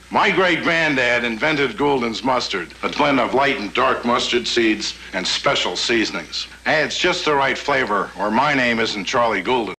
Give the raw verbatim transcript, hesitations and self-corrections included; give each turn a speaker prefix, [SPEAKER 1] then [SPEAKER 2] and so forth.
[SPEAKER 1] My great-granddad invented Guldens mustard, a blend of light and dark mustard seeds and special seasonings. And it's just the right flavor, or my name isn't Charlie Guldon.